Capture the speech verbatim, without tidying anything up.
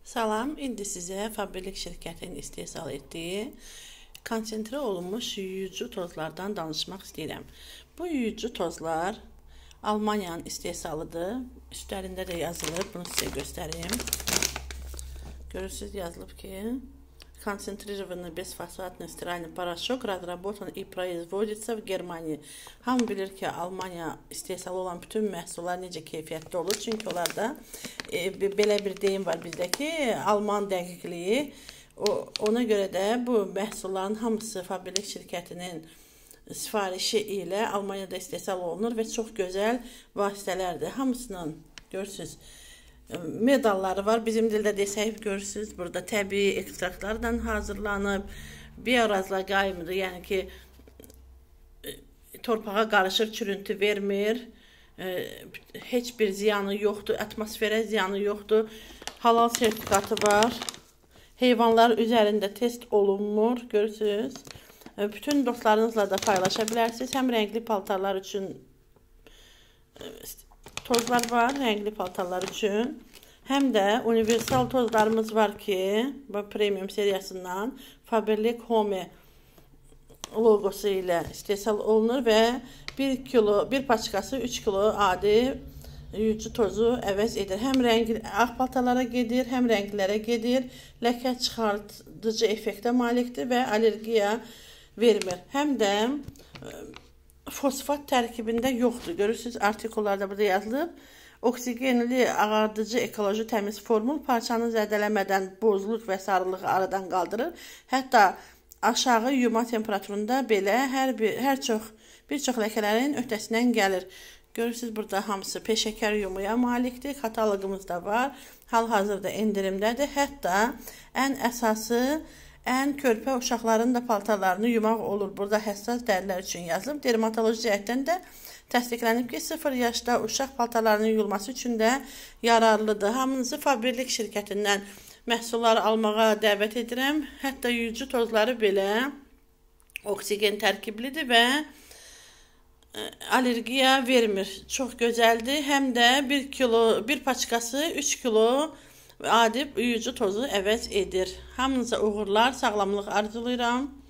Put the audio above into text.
Salam, indi sizə Faberlik şirkətinin istehsal etdiyi konsentrə olunmuş yuyucu tozlardan danışmaq istəyirəm. Bu yuyucu tozlar Almaniyanın istehsalıdır. Üstlərində də yazılıb, bunu sizə göstəreyim. Görürsünüz, yazılıb ki, konsentrированный бесфосфатный стиральный порошок разработан и производится в Германии. Hamı bilir ki, Almanya istehsalı olan bütün məhsullar necə keyfiyyətli olur. Çünki onlarda e, belə bir deyim var bizdə ki, Alman dəqiqliyi. O, ona görə də bu məhsulların hamısı Faberlik şirkətinin sifarişi ilə Almaniyada istehsal olunur və çox gözəl vasitələrdir. Hamısının görürsünüz medalları var. Bizim dildə desək görürsünüz, burada təbii ekstraktlardan hazırlanıb, biorazlaqaymıdır, yəni ki, torpağa qarışır, çürüntü vermir, heç bir ziyanı yoxdur, atmosferə ziyanı yoxdur, halal sertifikatı var, heyvanlar üzərində test olunmur, görürsünüz. Bütün dostlarınızla da paylaşa bilərsiniz. Həm rəngli paltarlar üçün tozlar var, rəngli paltarlar üçün. Həm də universal tozlarımız var ki, bu premium seriyasından Faberlik Home logosu ilə istehsal olunur və bir kilo, bir paçkası üç kilo adi yuyucu tozu əvəz edir. Həm rəngli ağ paltarlara gedir, həm rənglilərə gedir, ləkə çıxardıcı effektə malikdir və allergiya vermir. Həm də fosfat tərkibində yoxdur. Görürsünüz, artikullarda burada yazılıb. Oksigenli, ağardıcı, ekoloji təmiz formul parçanı zədələmədən bozluq və sarılığı aradan qaldırır. Hətta aşağı yuma temperaturunda belə hər, bir, hər çox, bir çox ləkələrin öhdəsindən gəlir. Görürsünüz, burada hamısı peşəkar yumuya malikdir. Kataloqumuzda var. Hal-hazırda endirimdədir. Hətta ən əsası ən körpə uşaqların da paltarlarını yumaq olur. Burada həssas dərilər üçün yazılıb. Dermatoloji cəhətdən də təsdiqlənib ki, sıfır yaşda uşaq paltarlarının yuyulması üçün də yararlıdır. Hamınızı Faberlik şirkətindən məhsulları almağa dəvət edirəm. Hətta yuyucu tozları belə oksigen tərkiblidir və allergiya vermir. Çox gözəldir. Həm də bir kilo, bir paçkası üç kilo adi yuyucu tozu əvəz edir. Hamınıza uğurlar, sağlamlıq arzulayıram.